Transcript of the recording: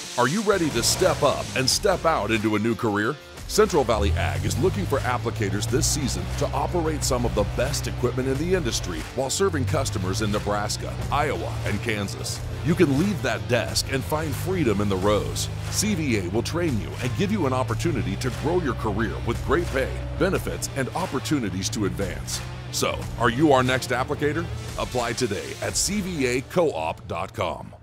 Are you ready to step up and step out into a new career? Central Valley Ag is looking for applicators this season to operate some of the best equipment in the industry while serving customers in Nebraska, Iowa, and Kansas. You can leave that desk and find freedom in the rows. CVA will train you and give you an opportunity to grow your career with great pay, benefits, and opportunities to advance. So, are you our next applicator? Apply today at cvacoop.com.